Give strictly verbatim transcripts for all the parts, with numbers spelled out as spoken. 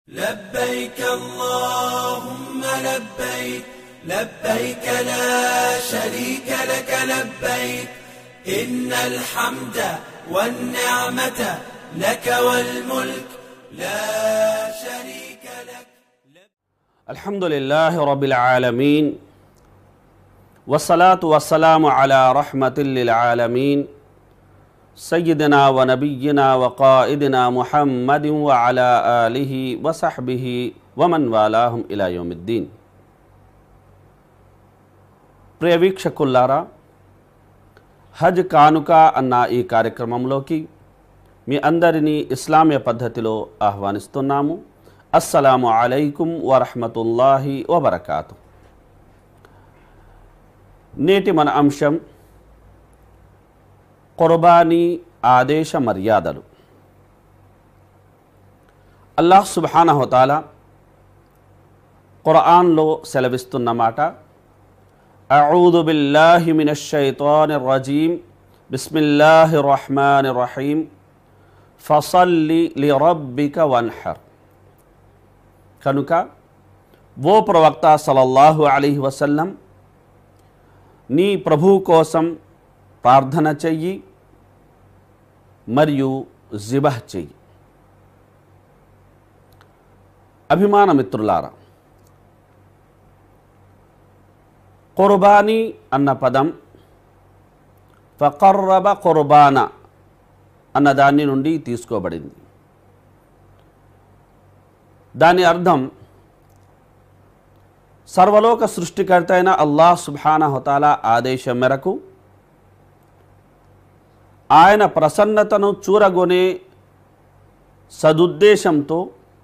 لبيك اللهم لبيك لبيك لا شريك لك لبيك إن الحمد والنعمة لك والملك لا شريك لك. الحمد لله رب العالمين والصلاة والسلام على رحمة للعالمين سيدنا ونبينا وقائدنا محمد وعلى آله وصحبه ومن والاهم إلى يوم الدين. ప్రియ వీక్షకులారా, హజ్ కానుక అన్న ఈ కార్యక్రమంలోకి మీ అందరినీ ఇస్లామీయ పద్ధతిలో ఆహ్వానిస్తున్నాము. అస్సలాము అలైకుం వరహ్మతుల్లాహి వబరకాతు. నేటి మన అంశం కుర్బానీ ఆదేశ మర్యాదలు. అల్లాహ్ సుబ్హానహు వ తఆలా ఖురాన్లో సెలవిస్తున్న మాట, అఊదు బిల్లాహి మినష్ షైతానిర్ రజీమ్ బిస్మిల్లాహిర్ రహ్మానిర్ రహీం ఫసల్లి లిరబ్బిక వన్హర్. కనుక ఓ ప్రవక్త సల్లల్లాహు అలైహి వసల్లం, నీ ప్రభువు కోసం ప్రార్థన చెయ్యి మరియు జిబహ్ చెయ్యి. అభిమాన మిత్రులారా, కుర్బానీ అన్న పదం ఫకర్రబ కుర్బాన అన్న దాని నుండి తీసుకోబడింది. దాని అర్థం సర్వలోక సృష్టికర్త అయిన అల్లాహ్ సుబ్హానహు వ తఆలా ఆదేశం మేరకు ఆయన ప్రసన్నతను చూరగొనే సదుద్దేశంతో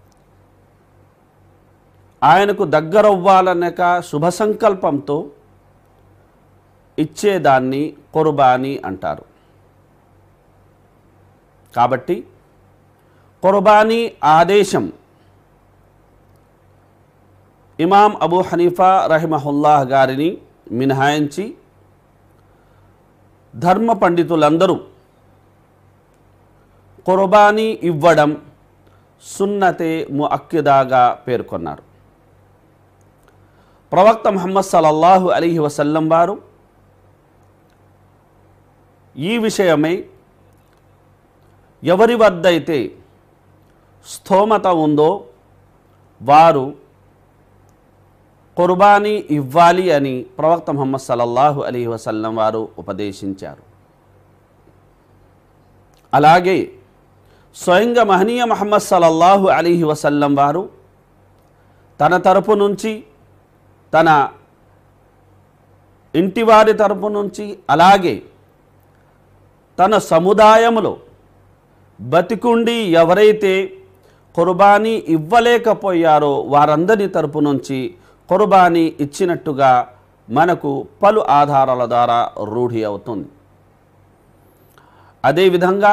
ఆయనకు దగ్గరవ్వాలనక శుభ సంకల్పంతో ఇచ్చేదాన్ని కుర్బానీ అంటారు. కాబట్టి కుర్బానీ ఆదేశం ఇమాం అబూ హనీఫా రహిమహుల్లాహ్ గారిని మినహాయించి ధర్మ పండితులందరూ కుర్బానీ ఇవ్వడం సున్నతే ముఅక్కిదాగా పేర్కొన్నారు. ప్రవక్త ముహమ్మద్ సల్లల్లాహు అలైహి వసల్లం వారు ఈ విషయమై ఎవరి వద్దైతే స్థోమత ఉందో వారు కుర్బానీ ఇవ్వాలి అని ప్రవక్త ముహమ్మద్ సల్లల్లాహు అలైహి వసల్లం వారు ఉపదేశించారు. అలాగే స్వయంగా మహనీయ ముహమ్మద్ సల్లల్లాహు అలైహి వసల్లం వారు తన తరపు నుంచి, తన ఇంటివారి తరపు నుంచి, అలాగే తన సముదాయములో బతికుండి ఎవరైతే కుర్బానీ ఇవ్వలేకపోయారో వారందరి తరపు నుంచి కుర్బానీ ఇచ్చినట్టుగా మనకు పలు ఆధారాల ద్వారా రూఢి అవుతుంది. అదేవిధంగా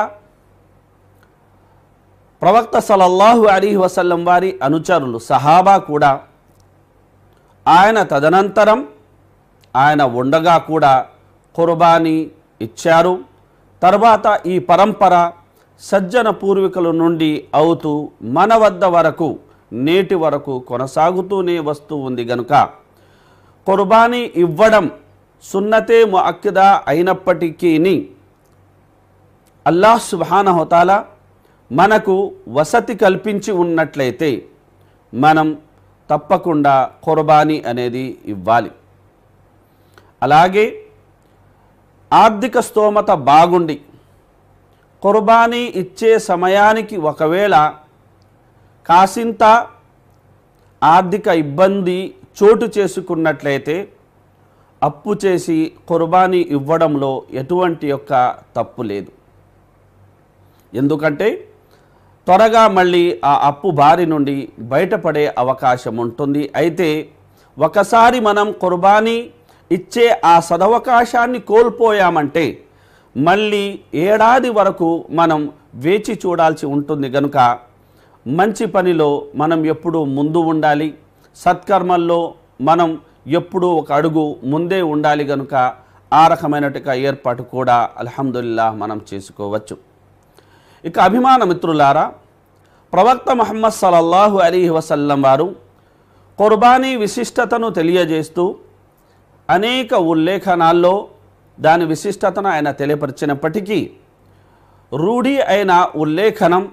ప్రవక్త సల్లల్లాహు అలైహి వసల్లం వారి అనుచరులు సహాబా కూడా ఆయన తదనంతరం ఆయన ఉండగా కూడా కుర్బానీ ఇచ్చారు. తర్వాత ఈ పరంపర సజ్జన పూర్వీకుల నుండి అవుతూ మన వద్ద వరకు నేటి వరకు కొనసాగుతూనే వస్తూ ఉంది. గనుక కుర్బానీ ఇవ్వడం సున్నతే ముఅక్కిదా అయినప్పటికీ అల్లాహ్ సుబ్హానహు వ తఆలా మనకు వసతి కల్పించి ఉన్నట్లయితే మనం తప్పకుండా కుర్బానీ అనేది ఇవ్వాలి. అలాగే ఆర్థిక స్తోమత బాగుండి కుర్బానీ ఇచ్చే సమయానికి ఒకవేళ కాసింత ఆర్థిక ఇబ్బంది చోటు చేసుకున్నట్లయితే అప్పు చేసి కుర్బానీ ఇవ్వడంలో ఎటువంటి యొక్క తప్పు లేదు. ఎందుకంటే త్వరగా మళ్ళీ ఆ అప్పు బారి నుండి బయటపడే అవకాశం ఉంటుంది. అయితే ఒకసారి మనం కుర్బానీ ఇచ్చే ఆ సదవకాశాన్ని కోల్పోయామంటే మళ్ళీ ఏడాది వరకు మనం వేచి చూడాల్సి ఉంటుంది. గనుక మంచి పనిలో మనం ఎప్పుడూ ముందు ఉండాలి, సత్కర్మల్లో మనం ఎప్పుడూ ఒక అడుగు ముందే ఉండాలి. గనుక ఆ రకమైనట్టుగా ఏర్పాటు కూడా అల్హమ్దులిల్లాహ్ మనం చేసుకోవచ్చు. ఇక అభిమాన మిత్రులారా, ప్రవక్త ముహమ్మద్ సల్లల్లాహు అలైహి వసల్లం వారు కుర్బానీ విశిష్టతను తెలియజేస్తూ అనేక ఉల్లేఖనాల్లో దాని విశిష్టతను ఆయన తెలియపరిచినప్పటికీ రూఢి అయిన ఉల్లేఖనం,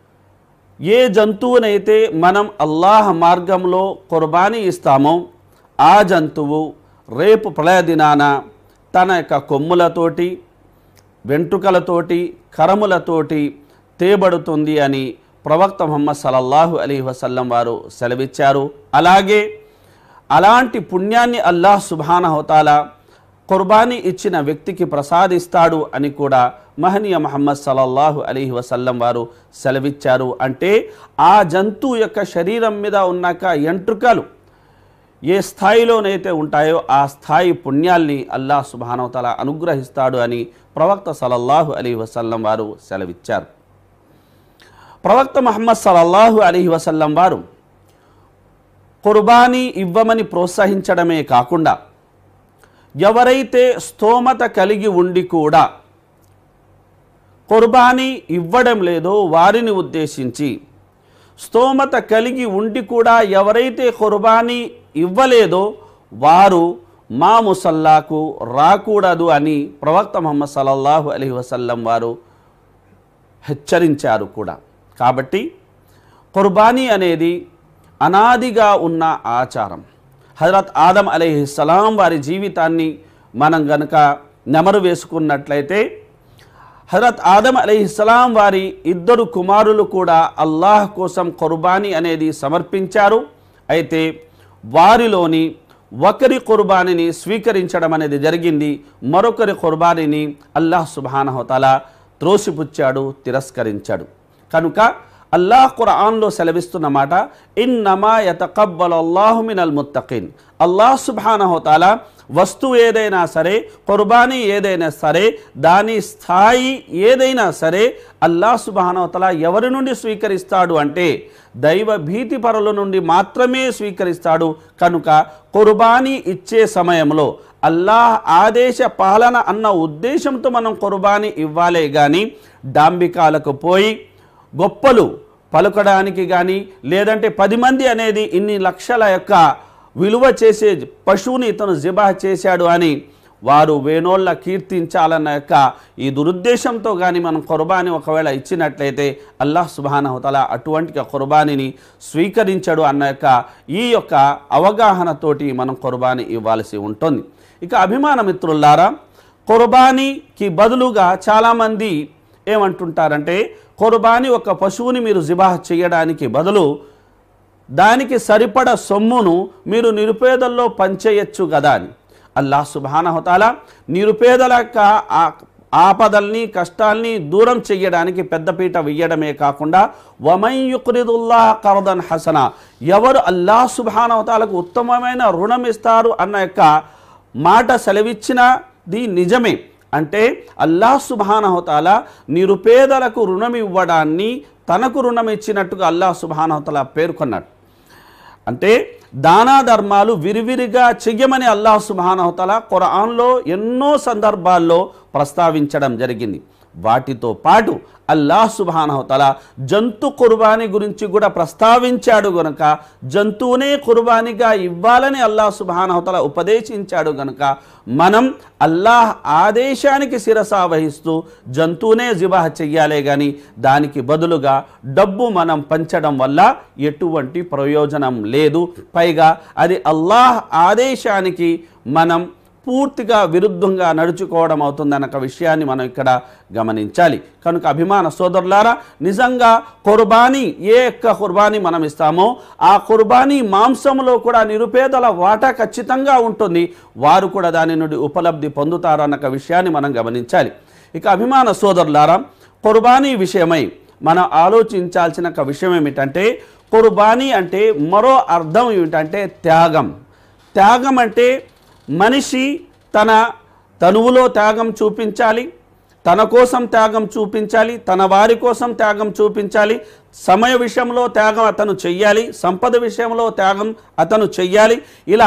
ఏ జంతువునైతే మనం అల్లాహ్ మార్గంలో కుర్బానీ ఇస్తామో ఆ జంతువు రేపు ప్రళయ దినాన తన యొక్క కొమ్ములతోటి, వెంట్రుకలతోటి, కరములతోటి తేబడుతుంది అని ప్రవక్త ముహమ్మద్ సల్లల్లాహు అలైహి వసల్లం వారు సెలవిచ్చారు. అలాగే అలాంటి పుణ్యాన్ని అల్లాహ్ సుబ్హానహు వ తఆలా కుర్బానీ ఇచ్చిన వ్యక్తికి ప్రసాదిస్తాడు అని కూడా మహనీయ ముహమ్మద్ సల్లల్లాహు అలైహి వసల్లం వారు సెలవిచ్చారు. అంటే ఆ జంతువు యొక్క శరీరం మీద ఉన్నాక ఎంట్రుకలు ఏ స్థాయిలోనైతే ఉంటాయో ఆ స్థాయి పుణ్యాల్ని అల్లాహ్ సుబ్హానహు వ తఆలా అనుగ్రహిస్తాడు అని ప్రవక్త సల్లల్లాహు అలైహి వసల్లం వారు సెలవిచ్చారు. ప్రవక్త ముహమ్మద్ సల్లల్లాహు అలైహి వసల్లం వారు కుర్బానీ ఇవ్వమని ప్రోత్సహించడమే కాకుండా ఎవరైతే స్తోమత కలిగి ఉండి కూడా కుర్బానీ ఇవ్వడం లేదో వారిని ఉద్దేశించి, స్తోమత కలిగి ఉండి కూడా ఎవరైతే కుర్బానీ ఇవ్వలేదో వారు మా ముసల్లాకు రాకూడదు అని ప్రవక్త ముహమ్మద్ సల్లల్లాహు అలైహి వసల్లం వారు హెచ్చరించారు కూడా. కాబట్టి కుర్బానీ అనేది అనాదిగా ఉన్న ఆచారం. హజరత్ ఆదం అలైహిస్సలాం వారి జీవితాన్ని మనం గనుక నెమరు వేసుకున్నట్లయితే హజరత్ ఆదం అలైహిస్సలాం వారి ఇద్దరు కుమారులు కూడా అల్లాహ్ కోసం కుర్బానీ అనేది సమర్పించారు. అయితే వారిలోని ఒకరి కుర్బానీని స్వీకరించడం అనేది జరిగింది, మరొకరి కుర్బానీని అల్లాహ్ సుబ్హానహు వ తఆలా త్రోసిపుచ్చాడు, తిరస్కరించాడు. కనుక అల్లాహ్ ఖురాన్లో సెలవిస్తున్న మాట, ఇన్నమా యతకబ్బలు అల్లాహు మినల్ ముత్తఖీన్. అల్లాహ్ సుబ్హానహు వ తఆలా వస్తువు ఏదైనా సరే, కుర్బానీ ఏదైనా సరే, దాని స్థాయి ఏదైనా సరే అల్లాహ్ సుబ్హానహు వ తఆలా ఎవరి నుండి స్వీకరిస్తాడు అంటే దైవ భీతి పరుల నుండి మాత్రమే స్వీకరిస్తాడు. కనుక కుర్బానీ ఇచ్చే సమయంలో అల్లాహ్ ఆదేశ పాలన అన్న ఉద్దేశంతో మనం కుర్బానీ ఇవ్వాలే కానీ డాంబికాలకు పోయి గొప్పలు పలుకడానికి కానీ, లేదంటే పది మంది అనేది ఇన్ని లక్షల యొక్క విలువ చేసే పశువుని ఇతను జిబా చేశాడు అని వారు వేణోళ్ళ కీర్తించాలన్న యొక్క ఈ దురుద్దేశంతో కానీ మనం కుర్బానీ ఒకవేళ ఇచ్చినట్లయితే అల్లాహ్ సుబ్హానహు వ తఆలా అటువంటి కుర్బానీని స్వీకరించడు అన్న యొక్క ఈ యొక్క అవగాహనతోటి మనం కుర్బానీ ఇవ్వాల్సి ఉంటుంది. ఇక అభిమాన మిత్రులారా, కుర్బానీకి బదులుగా చాలామంది ఏమంటుంటారంటే, కుర్బానీ ఒక పశువుని మీరు జిబాహ్ చేయడానికి బదులు దానికి సరిపడ సొమ్మును మీరు నిరుపేదల్లో పంచేయచ్చు కదా అని. అల్లాహ్ సుబ్హానహు వ తఆలా నిరుపేదల యొక్క ఆపదల్ని, కష్టాల్ని దూరం చేయడానికి పెద్దపీట వేయడమే కాకుండా వమన్ యుక్రిదుల్లాహ కర్దన్ హసనా, ఎవరు అల్లాహ్ సుబ్హానహు వ తఆలాకు ఉత్తమమైన రుణం ఇస్తారు అన్న యొక్క మాట సెలవిచ్చినది నిజమే. అంటే అల్లాహ్ సుబ్హానహు వ తఆలా నిరుపేదలకు రుణం ఇవ్వడాన్ని తనకు రుణం ఇచ్చినట్టుగా అల్లాహ్ సుబ్హానహు వ తఆలా పేర్కొన్నాడు. అంటే దానా ధర్మాలు విరివిరిగా చెయ్యమని అల్లాహ్ సుబ్హానహు వ తఆలా ఖురాన్లో ఎన్నో సందర్భాల్లో ప్రస్తావించడం జరిగింది. వాటితో పాటు అల్లాహ్ సుబ్హానహు వ తఆలా జంతు కుర్బానీ గురించి కూడా ప్రస్తావించాడు గనుక జంతువునే కుర్బానీగా ఇవ్వాలని అల్లాహ్ సుబ్హానహు వ తఆలా ఉపదేశించాడు గనుక మనం అల్లాహ్ ఆదేశానికి శిరస వహిస్తూ జంతువునే జిబాహ్ చెయ్యాలే కానీ దానికి బదులుగా డబ్బు మనం పంచడం వల్ల ఎటువంటి ప్రయోజనం లేదు. పైగా అది అల్లాహ్ ఆదేశానికి మనం పూర్తిగా విరుద్ధంగా నడుచుకోవడం అవుతుందన్న విషయాన్ని మనం ఇక్కడ గమనించాలి. కనుక అభిమాన సోదరులారా, నిజంగా కుర్బానీ ఏ యొక్క కుర్బానీ మనం ఇస్తామో ఆ కుర్బానీ మాంసంలో కూడా నిరుపేదల వాటా ఖచ్చితంగా ఉంటుంది, వారు కూడా దాని నుండి ఉపలబ్ధి పొందుతారు అన్న విషయాన్ని మనం గమనించాలి. ఇక అభిమాన సోదరులారా, కుర్బానీ విషయమై మనం ఆలోచించాల్సిన ఒక విషయం ఏమిటంటే, కుర్బానీ అంటే మరో అర్థం ఏమిటంటే త్యాగం. త్యాగం అంటే మనిషి తన తనువులో త్యాగం చూపించాలి, తన కోసం త్యాగం చూపించాలి, తన వారి కోసం త్యాగం చూపించాలి, సమయ విషయంలో త్యాగం అతను చెయ్యాలి, సంపద విషయంలో త్యాగం అతను చెయ్యాలి. ఇలా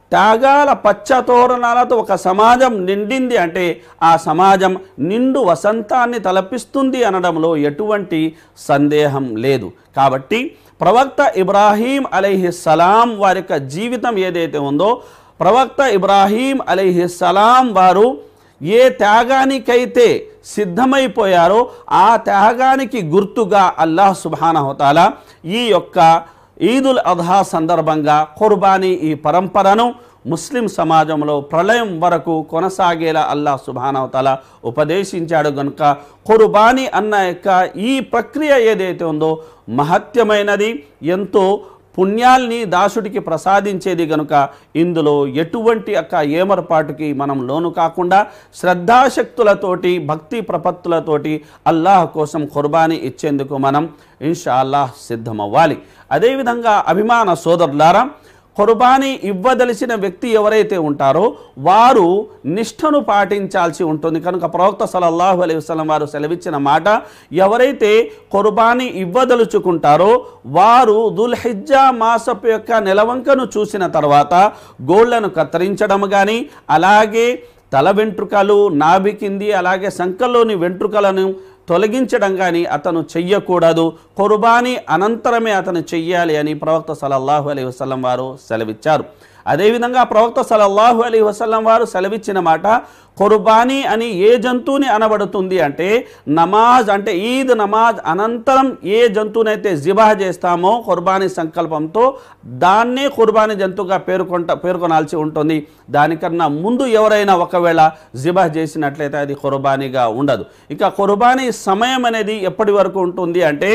త్యాగాల పచ్చ తోరణాలతో ఒక సమాజం నిండింది అంటే ఆ సమాజం నిండు వసంతాన్ని తలపిస్తుంది అనడంలో ఎటువంటి సందేహం లేదు. కాబట్టి ప్రవక్త ఇబ్రాహీం అలైహిస్సలాం వారి యొక్క జీవితం ఏదైతే ఉందో, ప్రవక్త ఇబ్రాహీం అలైహిస్సలాం వారు ఏ త్యాగానికైతే సిద్ధమైపోయారో ఆ త్యాగానికి గుర్తుగా అల్లాహ్ సుబ్హానహు వ తఆలా ఈ యొక్క ఈదుల్ అద్హా సందర్భంగా ఖుర్బానీ ఈ పరంపరను ముస్లిం సమాజంలో ప్రళయం వరకు కొనసాగేలా అల్లాహ్ సుబ్హానహు వ తఆలా ఉపదేశించాడు గనుక ఖుర్బానీ అన్న యొక్క ఈ ప్రక్రియ ఏదైతే ఉందో మహత్యమైనది, ఎంతో పుణ్యాల్ని దాసుడికి ప్రసాదించేది గనుక ఇందులో ఎటువంటి యొక్క ఏమరపాటుకి మనం లోను కాకుండా శ్రద్ధాశక్తులతోటి భక్తి ప్రపత్తులతోటి అల్లాహ్ కోసం ఖుర్బానీ ఇచ్చేందుకు మనం ఇన్షా అల్లాహ్ సిద్ధమవ్వాలి. అదేవిధంగా అభిమాన సోదరులారా, ఖుర్బానీ ఇవ్వదలిచిన వ్యక్తి ఎవరైతే ఉంటారో వారు నిష్ఠను పాటించాల్సి ఉంటుంది. కనుక ప్రవక్త సల్లల్లాహు అలైహి వసల్లం వారు సెలవిచ్చిన మాట, ఎవరైతే ఖుర్బానీ ఇవ్వదలుచుకుంటారో వారు దుల్హిజ్జా మాసపు యొక్క నెలవంకను చూసిన తర్వాత గోళ్లను కత్తిరించడం కానీ, అలాగే తల వెంట్రుకలు, నాభి కింది అలాగే సంకల్లోని వెంట్రుకలను తొలగించడం కానీ అతను చెయ్యకూడదు. ఖుర్బానీ అనంతరమే అతను చెయ్యాలి అని ప్రవక్త సల్లల్లాహు అలైహి వసల్లం వారు సెలవిచ్చారు. అదేవిధంగా ప్రవక్త సల్లల్లాహు అలైహి వసల్లం వారు సెలవిచ్చిన మాట, ఖుర్బానీ అని ఏ జంతువుని అనబడుతుంది అంటే నమాజ్ అంటే ఈద్ నమాజ్ అనంతరం ఏ జంతువునైతే జిబాహ్ చేస్తామో ఖుర్బానీ సంకల్పంతో దాన్నే ఖుర్బానీ జంతువుగా పేర్కొంట పేర్కొనాల్సి ఉంటుంది. దానికన్నా ముందు ఎవరైనా ఒకవేళ జిబాహ్ చేసినట్లయితే అది ఖుర్బానీగా ఉండదు. ఇక ఖుర్బానీ సమయం అనేది ఎప్పటి వరకు ఉంటుంది అంటే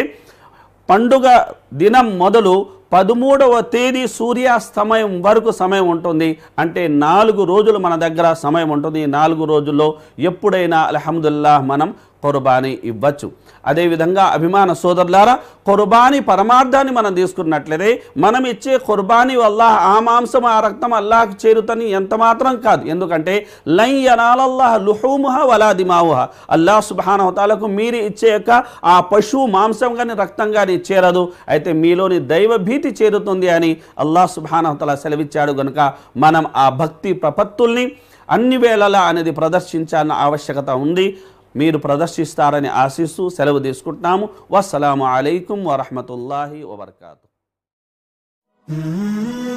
పండుగ దినం మొదలు పదమూడవ తేదీ సూర్యాస్తమయం వరకు సమయం ఉంటుంది. అంటే నాలుగు రోజులు మన దగ్గర సమయం ఉంటుంది. ఈ నాలుగు రోజుల్లో ఎప్పుడైనా అల్హమ్దులిల్లాహ్ మనం ఖుర్బానీ ఇవ్వచ్చు. అదేవిధంగా అభిమాన సోదరులారా, ఖుర్బానీ పరమార్థాన్ని మనం తీసుకున్నట్లయితే మనం ఇచ్చే ఖుర్బానీ వల్ల ఆ మాంసం ఆ రక్తం అల్లాహ్కి చేరుతని ఎంత మాత్రం కాదు. ఎందుకంటే లన్ యనాలల్లాహ్ లుహూముహా వలా దిమావుహా, అల్లాహ్ సుబ్హానహు వ తఆలాకు మీరు ఇచ్చే యొక్క ఆ పశువు మాంసం కానీ రక్తం కానీ చేరదు, అయితే మీలోని దైవ భీతి చేరుతుంది అని అల్లాహ్ సుబ్హానహు వ తఆలా సెలవిచ్చాడు. కనుక మనం ఆ భక్తి ప్రపత్తుల్ని అన్ని వేళలా అనేది ప్రదర్శించాలన్న ఆవశ్యకత ఉంది. మీరు ప్రదర్శిస్తారని ఆశిస్తూ సెలవు తీసుకుంటున్నాము. వస్సలాము అలైకుం వరహ్మతుల్లాహి వబర్కాతుహు.